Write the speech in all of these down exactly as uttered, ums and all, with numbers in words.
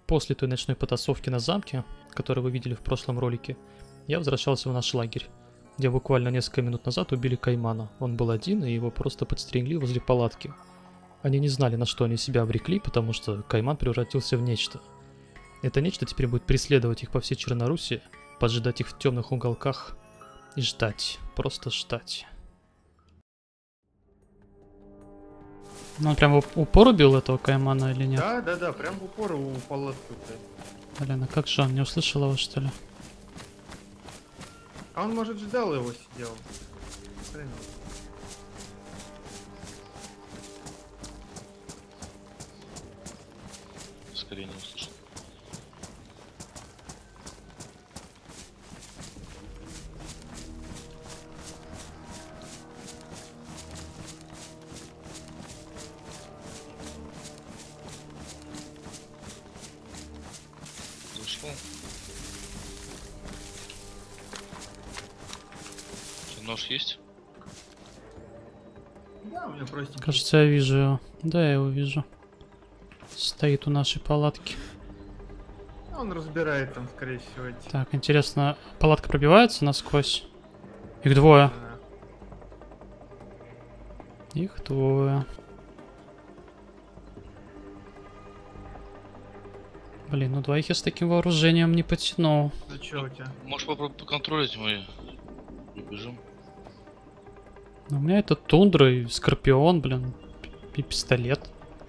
после той ночной потасовки на замке, которую вы видели в прошлом ролике, я возвращался в наш лагерь, где буквально несколько минут назад убили Каймана. Он был один, и его просто подстригли возле палатки. Они не знали, на что они себя обрекли, потому что Кайман превратился в нечто. Это нечто теперь будет преследовать их по всей Черноруссии, поджидать их в темных уголках и ждать, просто ждать. Он прям в упор убил этого Каймана или нет? Да, да, да, прям в упор у палатки. Блин, а как же он, не услышал его, что ли? А он, может, ждал его, сидел. Хрен его. Скорее не услышал. Зашел. Что, нож есть? Да, у меня простенький. Кажется, я вижу его. Да, я его вижу. Стоит у нашей палатки. Он разбирает там, скорее всего, эти. Так, интересно, палатка пробивается насквозь? Их двое. Да. Их двое. Блин, ну двоих я с таким вооружением не потянул. Ну чё у тебя? Можешь попробовать поконтролить, мы убежим. Но у меня это тундра и скорпион, блин, и пистолет.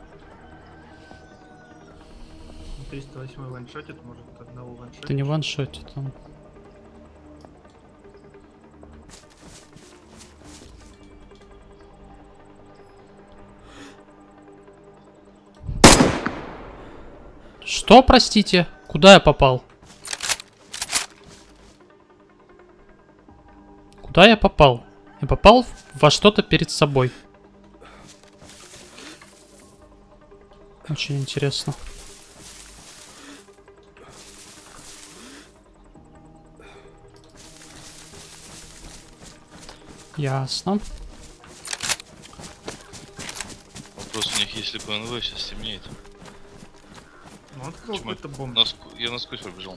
триста восемь ваншотит, может, одного ваншотит. Это не ваншотит он. Что, простите? Куда я попал? Куда я попал? Я попал во что-то перед собой. Очень интересно. Ясно. Вопрос у них, если ПНВ сейчас темнеет. Ну, он открыл какую-то бомбу. Наск... Я насквозь пробежал.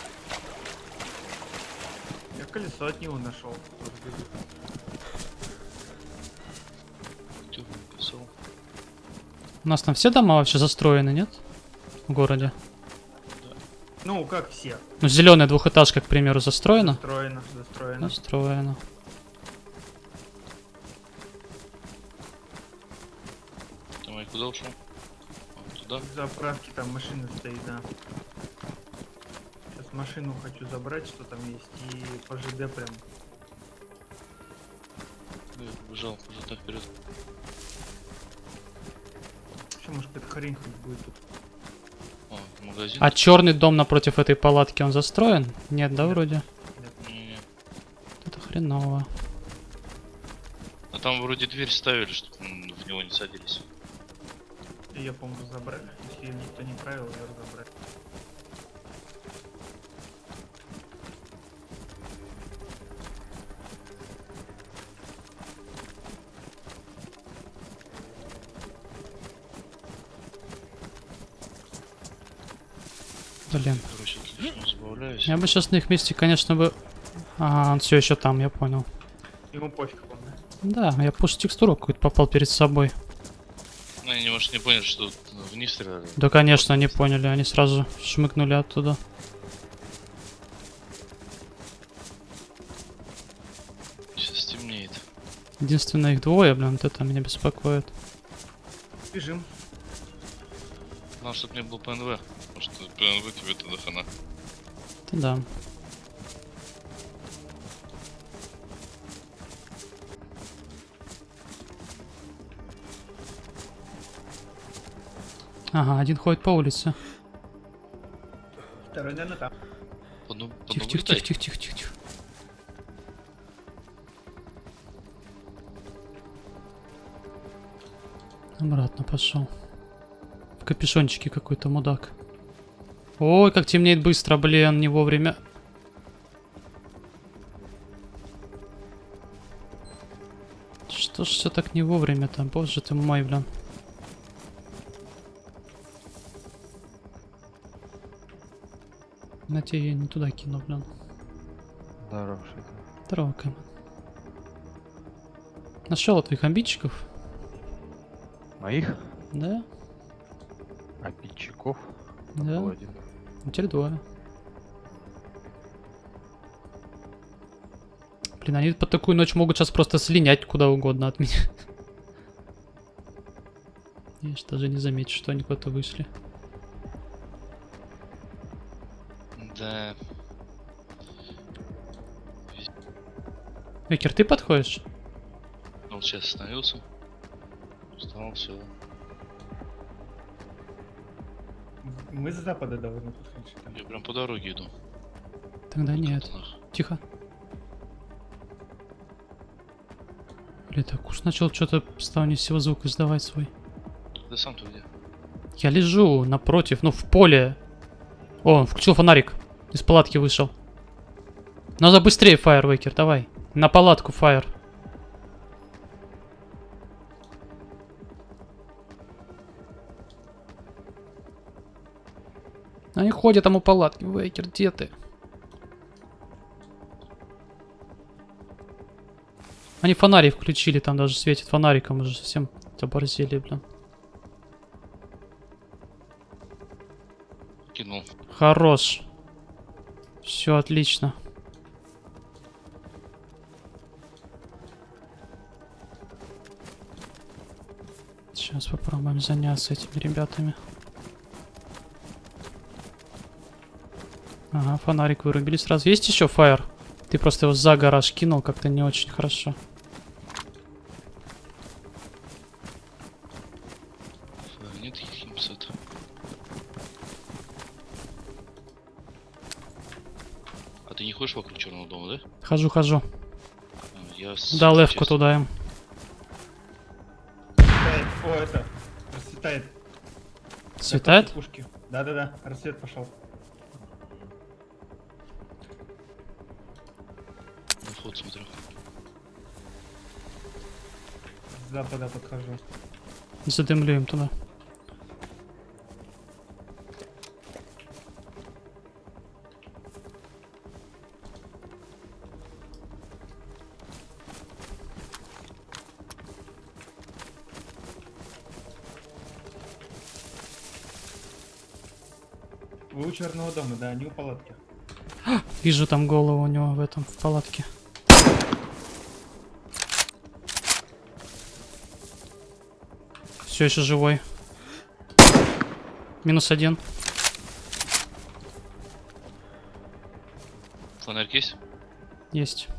Я колесо от него нашел. Ты писал. У нас там все дома вообще застроены, нет? В городе. Ну, как все. Ну, зеленая двухэтажка, к примеру, застроена. Застроено, застроено. Застроена. Давай, куда ушел? А, туда? В заправке там машина стоит, да. Сейчас машину хочу забрать, что там есть, и по ЖД прям. Я побежал, уже так вперед. Что, может, какая-то хрень хоть будет тут? О, магазин. А черный дом напротив этой палатки, он застроен? Нет, да, Нет. вроде? Не-не. Это хреново. А там вроде дверь ставили, чтобы в него не садились. И я, по-моему, разобрали. Если ее никто не правил, я разобрали. Блин. Короче, отлично, забавляюсь. Я бы сейчас на их месте, конечно, бы... Ага, он все еще там, я понял. Ему пофиг, по-моему. Да, я пуш текстуру какую-то попал перед собой. Ну, они, может, не поняли, что вниз стреляли. Да, конечно, они поняли, они сразу шмыгнули оттуда. Сейчас темнеет. Единственное, их двое, блин, вот это меня беспокоит. Бежим. Главное, чтобы не был ПНВ. Потому что ПНВ тебе тогда хана. Это да. Ага, один ходит по улице. Второй, наверное, там. Подну... Тихо, тихо, тихо, тихо, тихо, тихо, тихо. Обратно пошел. В капюшончике какой-то мудак. Ой, как темнеет быстро, блин, не вовремя. Что ж все так не вовремя-то, боже ты мой, блин. На тебе я не туда кину, блин. Здорово, шеф. Здорово, Кайман. Нашел твоих обидчиков? Моих Да? обидчиков. Да. Был один. Ну, теперь двое. Блин, они под такую ночь могут сейчас просто слинять куда угодно от меня. Я ж даже не заметил, что они куда-то вышли. Да. Векер, ты подходишь? Он сейчас остановился. Встал, все. Мы с запада должны подходить. Там. Я прям по дороге иду. Тогда нет. Вот нах. Тихо. Блин, так уж начал что-то стал не всего звук издавать свой. Да сам-то где? Я лежу напротив, ну в поле. О, он включил фонарик. Из палатки вышел. Надо быстрее, Фаервейкер, давай. На палатку, Фаер. Они ходят там у палатки. Вейкер, где ты? Они фонарик включили, там даже светит фонариком, уже совсем оборзели, блин. Кинул. Хорош. Все отлично. Сейчас попробуем заняться этими ребятами. Ага, фонарик вырубили сразу. Есть еще фаер? Ты просто его за гараж кинул, как-то не очень хорошо. Фа, нет химсет. А ты не ходишь вокруг черного дома, да? Хожу, хожу. А, я с... Да, левку честно. туда им. Расцветает. О, это. Расцветает. Светает? Пушки. Да-да-да, рассвет пошел. На вход смотрю. С запада подхожу. Задымлю им туда. Вы у черного дома, да, они у палатки. Вижу там голову у него в этом, в палатке. Все еще живой. Минус один. Фонарик есть? Есть.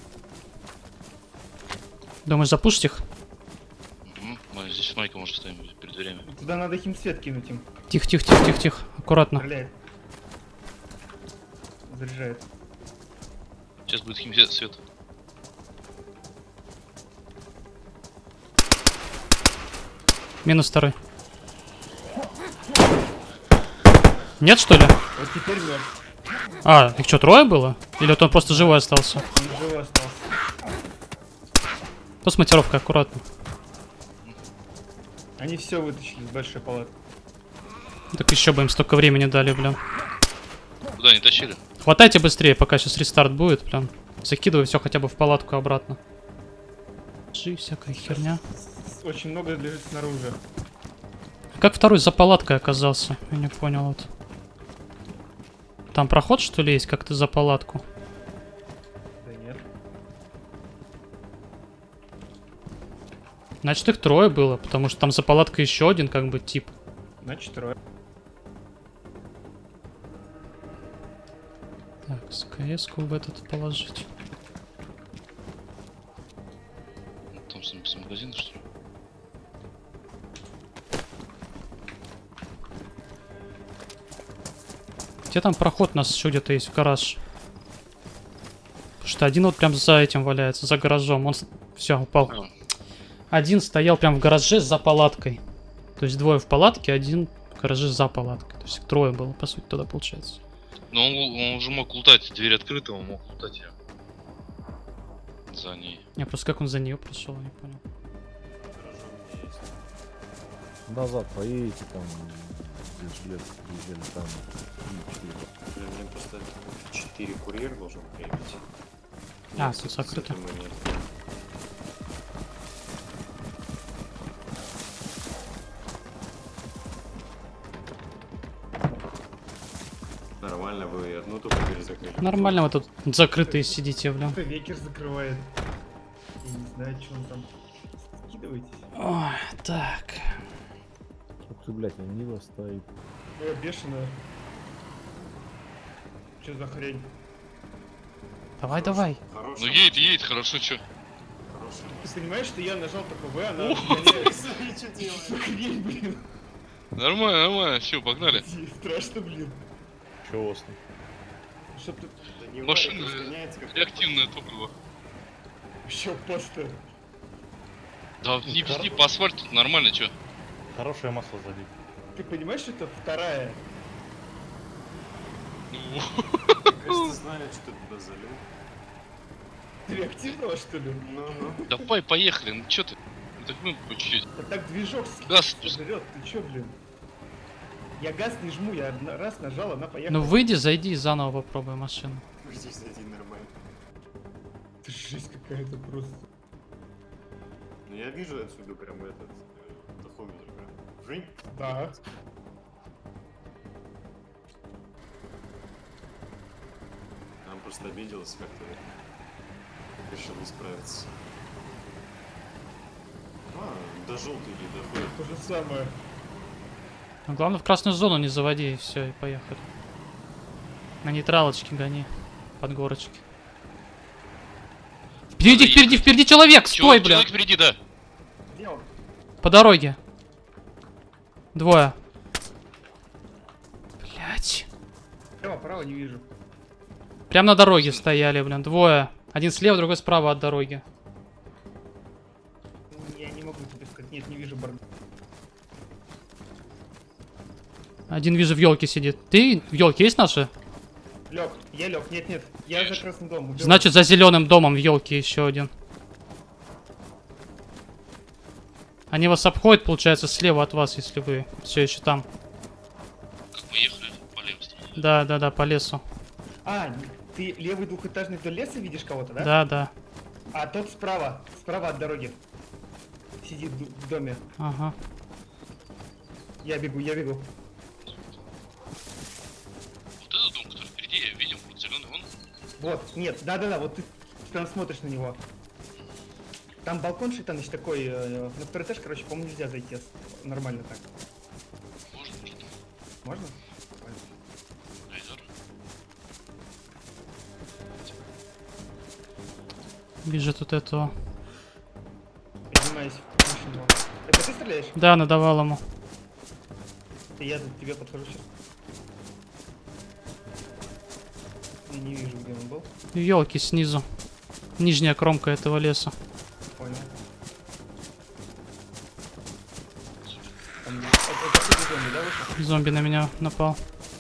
Думаешь, запушить их? Угу. Мы здесь с Майком уже стоим перед дверями. Туда надо химсвет кинуть им. Тихо, тихо, тихо, тихо, тихо. Аккуратно. Стреляет. Заряжает. Сейчас будет химсет свет. Минус второй. Нет, что ли? Вот теперь мертв. А, их что, трое было? Или вот он просто живой остался? Он живой остался. Тут с монтировкой, аккуратно. Они все вытащили с большой палатки. Так еще бы им столько времени дали, блин. Куда они тащили? Хватайте быстрее, пока сейчас рестарт будет, прям. Закидывай все хотя бы в палатку обратно. Жи, всякая херня. Очень много лежит снаружи. Как второй за палаткой оказался? Я не понял вот. Там проход, что ли, есть как-то за палатку? Да нет. Значит, их трое было, потому что там за палаткой еще один, как бы, тип. Значит, трое. Так, СКС-ку в этот положить. Там с, с магазина, что ли? Где там проход у нас еще где-то есть в гараж? Потому что один вот прям за этим валяется, за гаражом. Он все, упал. А, Один стоял прям в гараже за палаткой. То есть двое в палатке, один в гараже за палаткой. То есть их трое было, по сути, тогда получается. но он, он уже мог лутать, дверь открыта, он мог лутать ее. За ней. Я просто как он за нее прошел, я не понял. Назад поедете там, где железо приезжали, там Блин, мне просто четыре курьер должен приехать. А, Нет, тут с- с закрыто. этим мы не- Нормально, вы одну только дверь закрыли. Нормально вы тут закрытые сидите, бля. Кто ветер закрывает? Я не знаю, что он там. Скидываетесь. Ой, так. Ух ты, блядь, а Нива стоит. Э, бешеная. Что за хрень? Давай, давай. Хороший. Ну едет, едет, хорошо, чё. Хороший. Ты понимаешь, что я нажал только В, она Ух. разгоняет. Что делаешь? Что хрень, блин? Нормально, нормально, все, погнали. Страшно, блин. Чего остро? Чтоб ты Да не Машина варит, разгоняется, как реактивное топливо. вообще просто. Да не везде по асфальту тут нормально, чё. Хорошее масло залить. Ты понимаешь, что это вторая? Ну, кажется, знаю, что ты туда залил. Реактивного, что ли? Ну-ну. давай, поехали, ну чё ты? Так ну по чуть-чуть. Да так движок Газ спуск- жрет, ты чё, блин? Я газ не жму, я одна- раз нажал, она поехала. Ну выйди, зайди и заново попробуй машину. Здесь зайди нормально. Это жесть какая-то просто. Ну я вижу отсюда прям этот э, тахометр прям. Жень? Да. Она просто обиделась как-то. Решил исправиться. А, до желтой не доходит. То же самое. Но главное в красную зону не заводи, и все, и поехали. На нейтралочке гони. Под горочки. Впереди, Надо впереди, впереди человек! Чё, Стой, бля! человек впереди, да. Где он? По дороге. Двое. Блять. Право, право не вижу. Прям на дороге стояли, блин. Двое. Один слева, другой справа от дороги. Я не могу тебе сказать. Нет, не вижу борда. Один вижу в елке сидит. Ты в елке есть наши? Лег, я лег. Нет, нет. Я за красным домом. убил. Значит, за зеленым домом в елке еще один. Они вас обходят, получается, слева от вас, если вы все еще там. Как мы ехали по левой стороне. Да, да, да, по лесу. А, ты левый двухэтажный вдоль леса видишь кого-то, да? Да, да. А тот справа, справа от дороги. Сидит в д- в доме. Ага. Я бегу, я бегу. Вот этот дом, который впереди, я видел, вот зеленый, он. Вот, нет, да-да-да, вот ты прям смотришь на него. Там балкон Шитаныч такой, э, на второй этаж, короче, по-моему, нельзя зайти с- нормально так. Можно, может, Можно? Айдар. Вижу тут этого. Поднимаюсь в машину. Это ты стреляешь? Да, надавал ему. Это я к тебе подхожу сейчас. Я не вижу, где он был. В елке снизу. Нижняя кромка этого леса. Понял. Там, это, это ты в доме, да, вышел? Зомби на меня напал.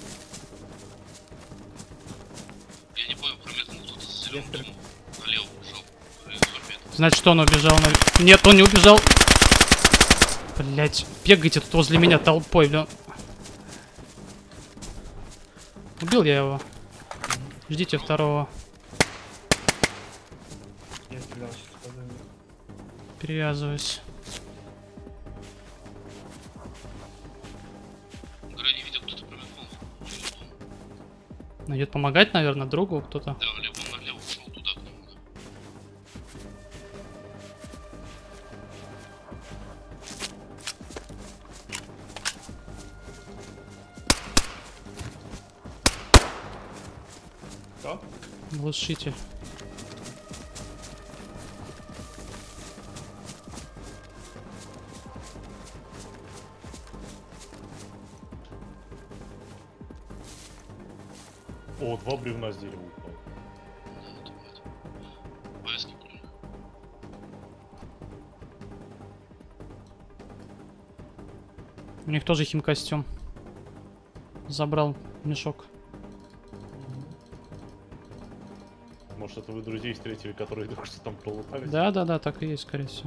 Я не понял, прометнул тут с Я зеленым стр- домом. Налево ушел. Э, зомби. Значит, он убежал на... Нет, он не убежал. Блять, бегайте тут возле меня толпой, бля. Убил я его. Ждите второго. Я стрелял сейчас по зоне. Перевязываюсь. Говорю, не видел, кто-то прометнул. Ну, идет помогать, наверное, другу кто-то. Да, лево, налево ушел туда, к нему. Кто? Глушитель. О, два бревна с дерева упало. Поездки были. У них тоже химкостюм. Забрал мешок. Может, это вы друзей встретили, которые только что там пролутались? Да, да, да, так и есть, скорее всего.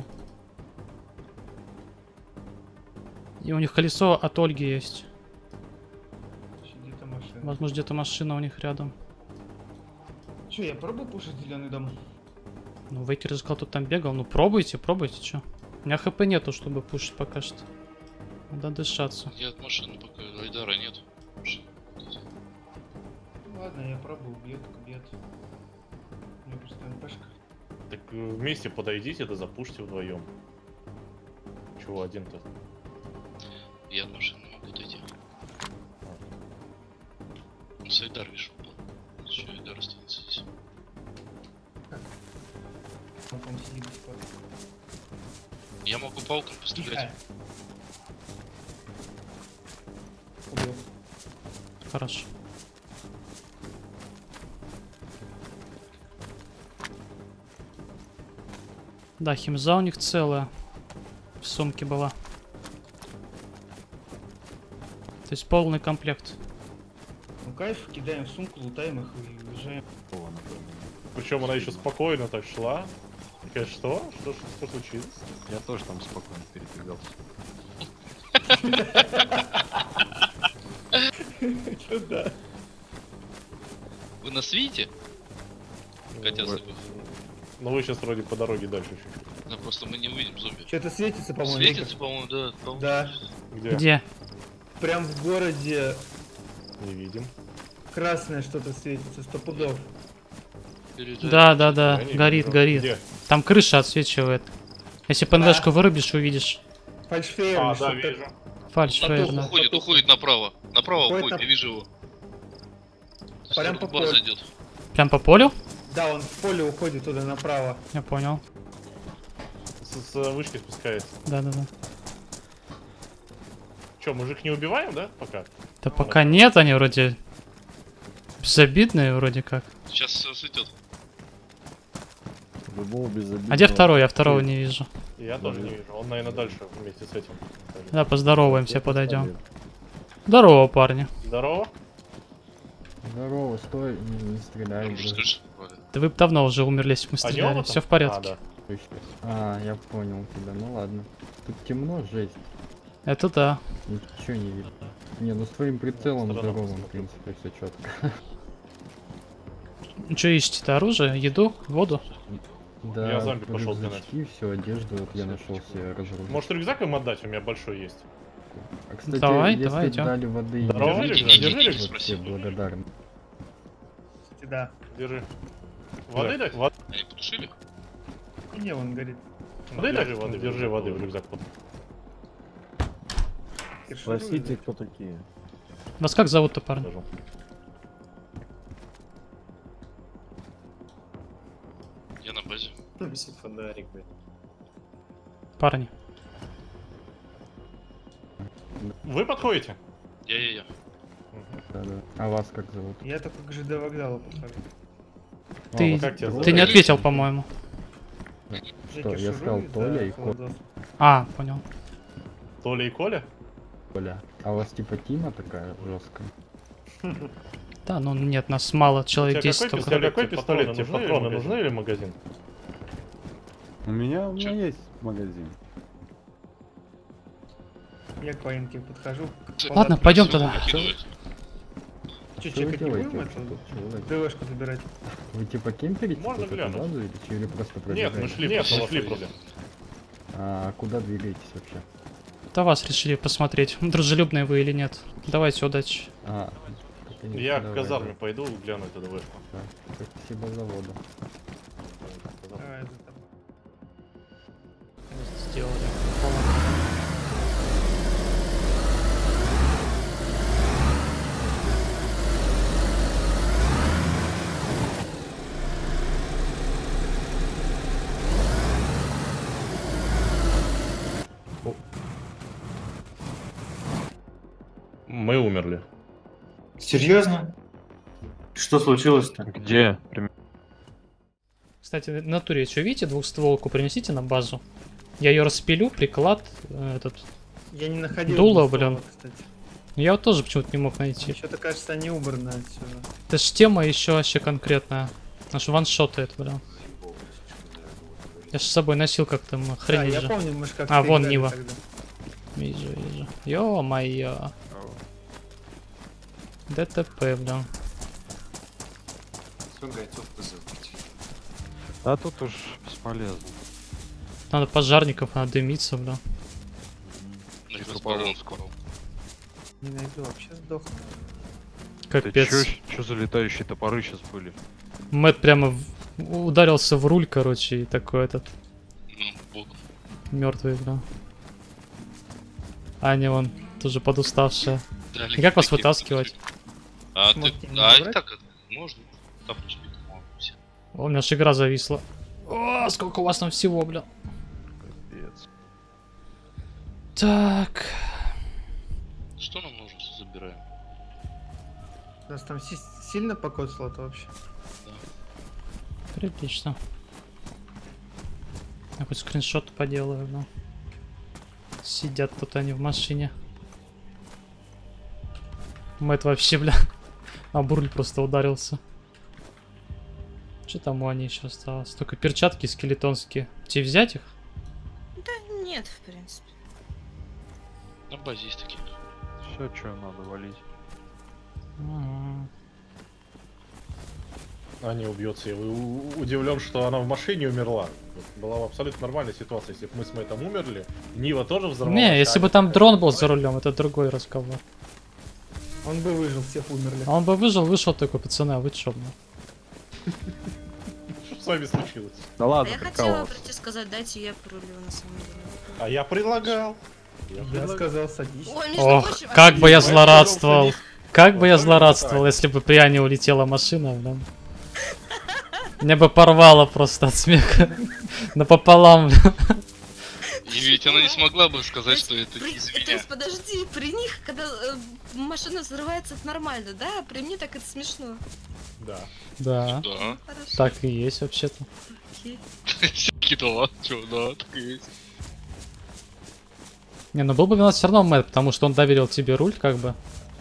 И у них колесо от Ольги есть. Где-то машина. Возможно, где-то машина у них рядом. Че, я пробую пушить зеленый дом? Ну, Вейкер же сказал, тут там бегал. Ну, пробуйте, пробуйте, чё. У меня хп нету, чтобы пушить пока что. Надо дышаться. Я от машины пока, Айдара нет. Машина. Ладно, я пробую, бьет, бьет. У меня просто МПшка. Так э, вместе подойдите, да запушьте вдвоем. Чего один-то? Я от машины не могу дойти. Ну, с Айдар, видишь, упал. Еще Айдар останется здесь. Он там сидит до сих пор. Я могу пауком пострелять. Убил. Хорошо. Да, химза у них целая. В сумке была. То есть полный комплект. Ну кайф, кидаем в сумку, лутаем их и уезжаем. Причем она еще спокойно так шла. Такая, что? Что, что, что случилось? Я тоже там спокойно передвигался. Что да? Вы нас видите? Хотя вы, ну вы сейчас вроде по дороге дальше чуть-чуть. Да, просто мы не увидим зомби. Что-то светится, по-моему. Светится, по-моему, да. По Да. Где? Где? Прям в городе Не видим. красное что-то светится, сто пудов. Да, да, да. Я не Горит, вижу. горит. Где? Там крыша отсвечивает. Если ПНВшку вырубишь, увидишь. Фальшфейер. А, или да, что-то. вижу. Фальш, На фейер, туху да. уходит, уходит направо. Направо Уходит уходит, на- я вижу его. Прям по полю. зайдет. Прям по полю? Да, он в поле уходит туда направо. Я понял. С, с вышки спускается. Да, да, да. Че, мужик не убиваем, да, пока? Да пока нет, они вроде безобидные вроде как. Сейчас э, светет. Любого безобидного. А где второй? Я второго не вижу. Я тоже не вижу. Он, наверное, дальше вместе с этим. Да, поздороваемся, подойдем. Здорово, парни. Здорово. Здорово, стой, не, не стреляй. Там же блин. скажешь. Ладно. Да вы бы давно уже умерли, если бы мы А не стреляли. оба Все там? в порядке. А, да. Точно. А, я понял тебя, ну ладно. Тут темно, жесть. Это да. Ничего не видно. Не, ну с твоим прицелом Странно здоровым, посмотрел. в принципе, все четко. Ну что ищете-то? Оружие, еду, воду? Да, Я зомби пошел рюкзачки, все, одежду, вот я нашел себе разрушить. Может, рюкзак им отдать? У меня большой есть. А, кстати, Давай, если давай, б идём. дали воды и Здорово, еды, рюкзак, я держи бы рюкзак. вообще благодарен. Кстати, да. Держи. Воды дать? Воды, Они потушили? И не, он горит. воды держи, воды. Держи воды в рюкзак. Кирширует, Спросите, да. кто такие. Вас как зовут-то, парни? Скажу. Я на базе. Висит фонарик, блядь. Парни. Вы подходите? Я-я-я. Да-да. А вас как зовут? Я только к ЖД вокзалу подхожу. Ты, А, как тебя зовут? ты не ответил, по-моему. Что, я сказал Кирширует, Толя да, и Коля. холодос. А, понял. Толя и Коля? Коля. А у вас типа Тима такая жесткая? Да, ну нет, нас мало, У человек тебя десять какой только. пистолет? Какой пистолет? Тебе патроны нужны или магазин? У меня, у меня Чё? есть магазин. Я к военке подхожу. Ладно, пойдем тогда. Выкидывает. Че, Что вы чекать не делаете будем вообще это? тут, человек? ДВшку забирать. Вы типа кемперите Можно тут эту глянуть. базу или, чё, или просто Нет, пробегаете? мы шли, нет, мы шли просто. А куда двигаетесь вообще? Да вас решили посмотреть, дружелюбные вы или нет. Давайте, удачи. А, конечно, Я к давай, казарме пойду, гляну эту ДВшку. да. Спасибо за воду. Давай, за тобой. Сделали. Мы умерли. Серьезно? Что случилось-то? Где? Примерно. Кстати, в натуре, что видите, двухстволку принесите на базу. Я ее распилю, приклад, э, этот. Я не находил. Дуло, двустволок, блин. Кстати. Я вот тоже почему-то не мог найти. Что-то кажется, они убраны отсюда. Это ж тема еще вообще конкретная. Наш ваншотает, блин. Я ж с собой носил как-то, мы Да, хранили я же. помню, мы же как А, вон Нива. Вижу, вижу. Ё-моё. ДТП, бля. Все, гайцов вызывать. Да тут уж бесполезно. Надо пожарников, надо дымиться, бля. Расположен скоро. Не найду, вообще сдохну. Ты Капец. чё, чё за летающие топоры сейчас были? Мэтт прямо в- ударился в руль, короче, и такой этот Ну, бог. мертвый, бля. Аня вон тоже подуставшая. Дали И как вас такие вытаскивать? А ты... Смотрите, не А и забрать? так это можно. Тапочки, по-моему, все. О, у меня аж игра зависла. О, сколько у вас там всего, бля. Капец. Так. Что нам нужно, все забираем. Нас там си- сильно покоцало-то вообще. Прилично. Я хоть скриншот поделаю, но... Сидят тут они в машине. Мэтт вообще, бля, об руль просто ударился. Что там у Ани еще осталось? Только перчатки скелетонские. Тебе взять их? Да нет, в принципе. На базе есть такие. Все, что надо валить. Ага. Аня убьется. Я у- удивлен, что она в машине умерла. Вот была бы абсолютно нормальная ситуация, если бы мы с Мэттом умерли. Нива тоже взорвалась. Не, если бы Аня там такая, дрон был за рулем, это другой разговор. Он бы выжил, всех умерли. А он бы выжил, вышел такой, пацаны, а вы чё, бля? Что с вами случилось? Да А ладно, я прикол хотела вас. прийти сказать, дайте я порулю на самом деле. А я предлагал. Я Я предлагал. сказал, садись. Ой, между Ох, прочим, как бы я Мэтт злорадствовал. пожалуйста, Как бы я Вот только злорадствовал, так. если бы при Ане улетела машина, бля. Меня бы порвало просто от смеха. Напополам, бля. И ведь она не смогла бы То сказать, есть что это при- не из То меня. есть, подожди, при них, когда э, машина взрывается, это нормально, да? А при мне так это смешно. Да. Да, Да. Хорошо. так и есть вообще-то. Окей. Кидала. Чё, да, так и есть. Не, ну был бы виноват все равно Мэтт, потому что он доверил тебе руль, как бы.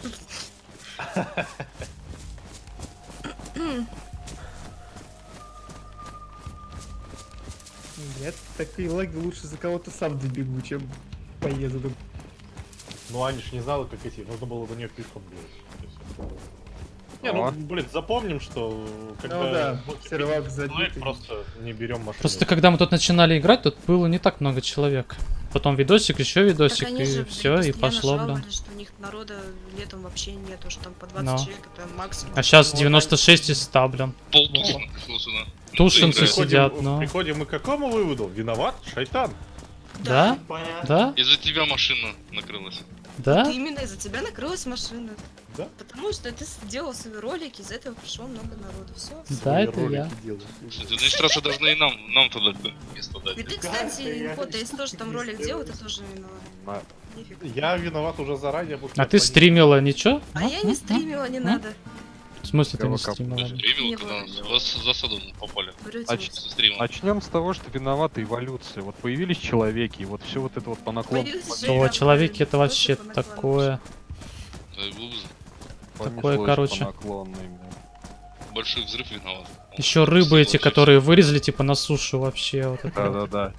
Я такие лаги лучше за кого-то сам добегу, чем поеду. Ну Аня ж не знала, как идти. Нужно было до нее пешком бежать. Не, ну, Ага. блин, запомним, что когда Ну да, больше сервак пятидесяти человек, забитый. просто не берем машину. Просто когда мы тут начинали играть, тут было не так много человек. Потом видосик, еще видосик, Так они и же, блин, все, и постоянно пошло, блин. жаловались, что у них народа летом вообще нету, что там по двадцать Ну. человек, это максимум. А сейчас Вот девяносто шесть из ста, блин. Пол Тушина пришел сюда. Тушинцы Играет. Приходим, сидят, ну. приходим мы к какому выводу? Виноват шайтан. Да? Понятно. Да? Из-за тебя машина накрылась. Да? Именно из-за тебя накрылась машина. Да? Потому что ты сделал свои ролики, из-за этого пришло много народу. Все. Да, это я. Кстати, администрация должна и нам, нам тогда место И дать. ты, кстати, Инфота, если тоже там ролик делал, ты тоже виноват. На- Нифиг. Я виноват уже заранее. потому что А я ты пони- стримила ничего? А я не стримила, не надо. В смысле ты не Кого кап- стримила? Стримил, Не когда было. вас в засаду попали. Врете А вы ч- все. Со стрима. Начнем с того, что виновата эволюция. Вот появились человеки, и вот все вот это вот по наклону. Появились О, Жека, человеки это просто вообще по наклону. такое. Да, глубже. такое, короче. По наклонной, блин. Большой взрыв виноват. Еще рыбы эти, которые вырезали типа на сушу вообще. Вот это. вот. Да-да-да.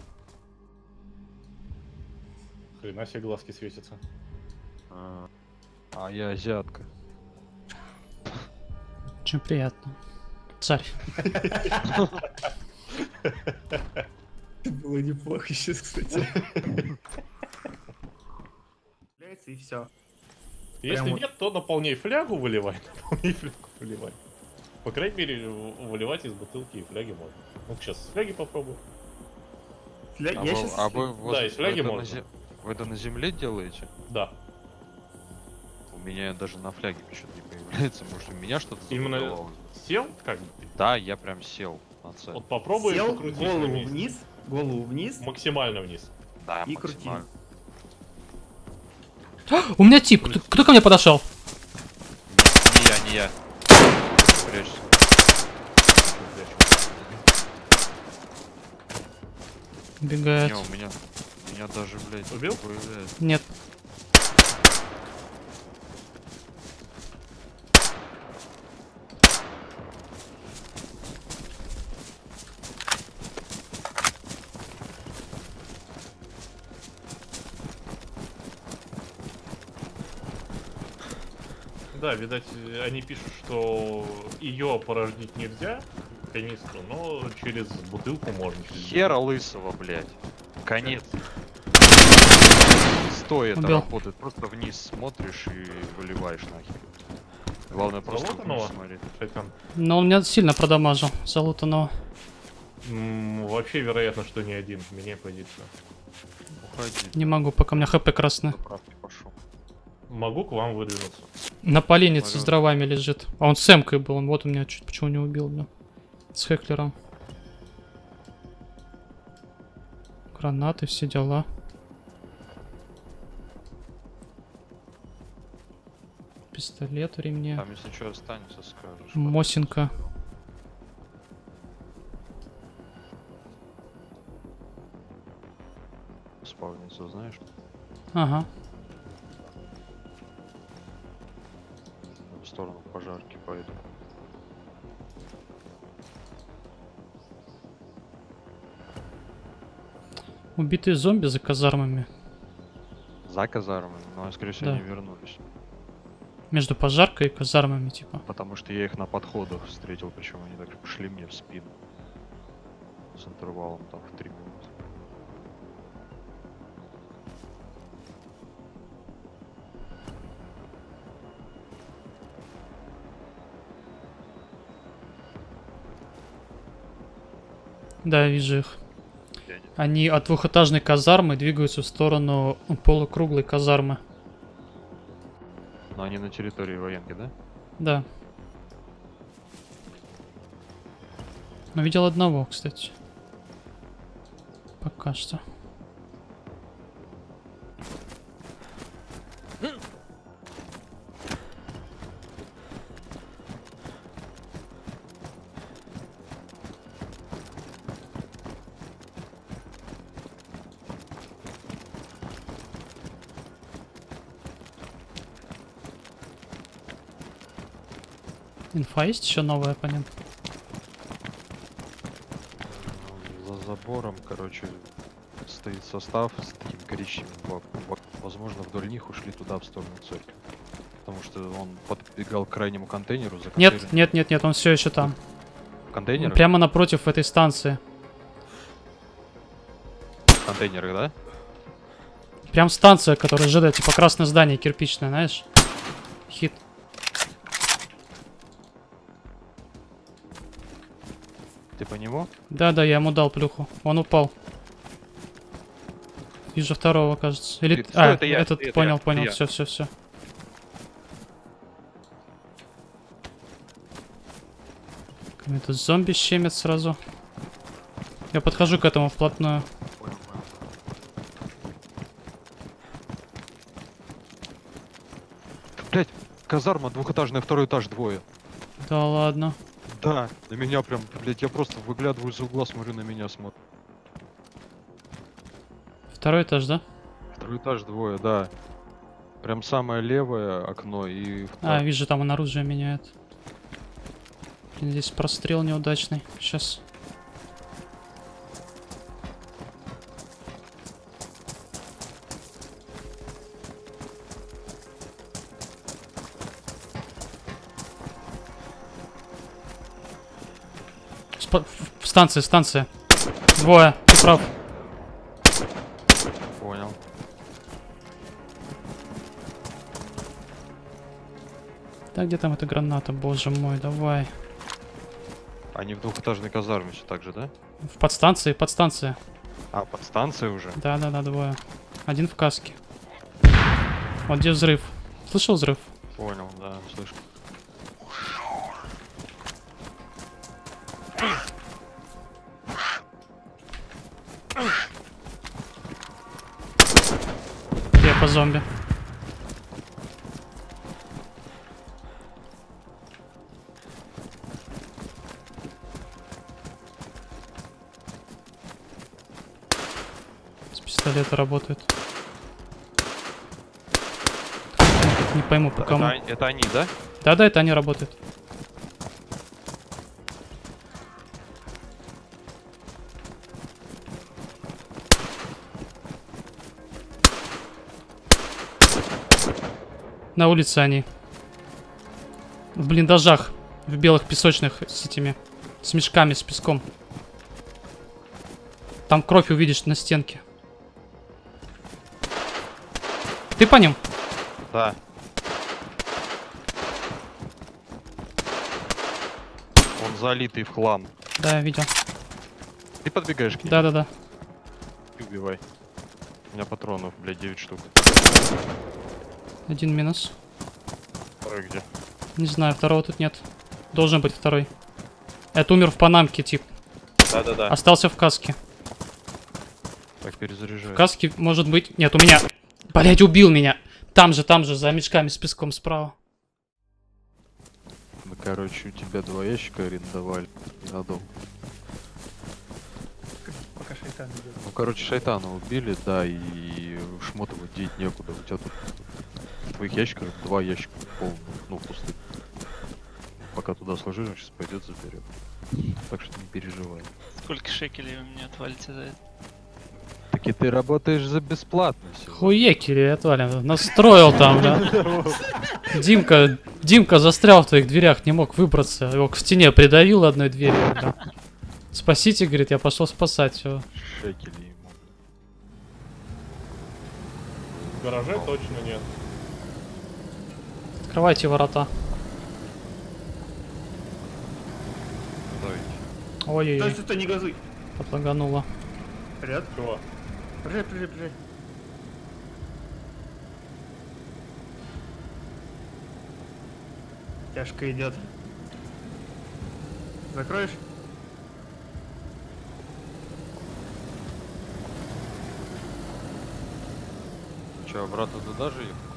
Хрена себе глазки светятся. А, а я азиатка. Очень приятно. Царь. Было неплохо сейчас, кстати. И все. Если Прям вот. нет, то наполняй флягу, выливай. Наполняй флягу, выливай. По крайней мере, в- выливать из бутылки и фляги можно. Ну сейчас с фляги попробуй. А Я вы, сейчас... а вы, вот Да, из фляги вы это на можно. зе- вы это на земле делаете? Да. У меня даже на фляге что-то не появляется. Может, у меня что-то Именно забаговалось? сел, как бы. Да, я прям сел на цель. Вот попробуй Сел, покрутить на голову месте. вниз, голову вниз. Максимально вниз. Да, и крути. максимально. У меня тип. Кто, кто ко мне подошел? Не, не я, не я. Прячься. Убегает. Не, у меня, у меня даже, блядь, Убил? не появляется. Нет. Да, видать, они пишут, что ее порожнить нельзя, канистру, но через бутылку можно. Хера лысого, блядь. Конец. Стой, это Убил. работает. Просто вниз смотришь и выливаешь нахер. Главное просто вниз Залутанного? смотреть. Шайтан. Но он меня сильно продамажил, залутанного. М, Вообще вероятно, что не один. Меняй позицию. Уходи. Не могу, пока у меня хп красный. Заправки пошел. Могу к вам выдвинуться. На поленнице Смотрю. с дровами лежит. А он с эмкой был, он вот у меня чуть почему не убил, бля. С Хеклером. Гранаты, все дела. Пистолет в ремне. Там если что останется, скажешь. Мосинка. Спавнится, знаешь? Ага. В сторону пожарки пойду. Убитые зомби за казармами. За казармами, но скорее всего Да. они вернулись. Между пожаркой и казармами, типа. Потому что я их на подходах встретил, причем они так шли мне в спину. С интервалом там в три минуты. Да, я вижу их. Я не- Они от двухэтажной казармы двигаются в сторону полукруглой казармы. Но они на территории военки, да? Да. Но видел одного, кстати. Пока что. Инфа есть еще новый оппонент? За забором, короче, стоит состав с таким коричневым бак- бак- Возможно, вдоль них ушли туда, в сторону церкви. Потому что он подбегал к крайнему контейнеру. За Нет, контейнером. нет, нет, нет, он все еще там. Контейнеры? Прямо напротив этой станции. Контейнеры, да? Прям станция, которая ЖД, типа красное здание кирпичное, знаешь? Хит. Ты по нему? Да-да, я ему дал плюху. Он упал. Вижу второго, кажется. Или... Ты- А, что, это я, этот, это понял, я, понял, это я. все, все, все. Это зомби щемит сразу. Я подхожу к этому вплотную. Понял, понял. Блять, казарма двухэтажная, второй этаж, двое. Да ладно. Да, на меня прям, блять, я просто выглядываю из угла, смотрю, на меня смотрю. Второй этаж, да? Второй этаж, двое, да. Прям самое левое окно и... А, второе. вижу, там он оружие меняет. Блин, здесь прострел неудачный. Сейчас. Спа- в- станция, станция. Двое, ты прав. Понял. Да где там эта граната, боже мой, давай. Они в двухэтажной казарме все так же, да? В подстанции, подстанция. А, подстанция уже? Да-да-да, двое. Один в каске. Вот где взрыв. Слышал взрыв? Понял, да, слышу. Я по зомби. С пистолета работает. Не пойму по Это, кому. они- это они, да? Да-да, это они работают. На улице они. В блиндажах. В белых песочных с этими. С мешками, с песком. Там кровь увидишь на стенке. Ты по ним? Да. Он залитый в хлам. Да, я видел. Ты подбегаешь к нему? Да-да-да. И убивай. У меня патронов, блядь, девять штук. Один минус. Второй где? Не знаю, второго тут нет. Должен быть второй. Это умер в панамке, тип. Да-да-да. Остался в каске. Так, перезаряжаю. В каске может быть... Нет, у меня... Блять, убил меня. Там же, там же, за мешками с песком справа. Ну, короче, у тебя два ящика арендовали. Не надо. Пока шайтан идет. Ну, короче, шайтана убили, да, и шмотов деть некуда. У тебя тут в твоих ящиках два ящика полных, ну, пустых. Пока туда сложишь, он сейчас пойдет заберет. Так что не переживай. Сколько шекелей вы мне отвалите за это? Так и ты работаешь за бесплатно сегодня. Хуекери, отвалим. Настроил там, да. Димка, Димка застрял в твоих дверях, не мог выбраться. Его к стене придавил одной дверью. Да. Спасите, говорит, я пошел спасать. Всё. Шекели ему. В гараже точно нет. Открывайте ворота. Давайте. Стой, Ой-ой-ой, стой, стой, не газуй. подлагануло. Вперед. Чего? Прижи, прижи, прижи. Тяжко идет. Закроешь? Че, обратно туда же ехать?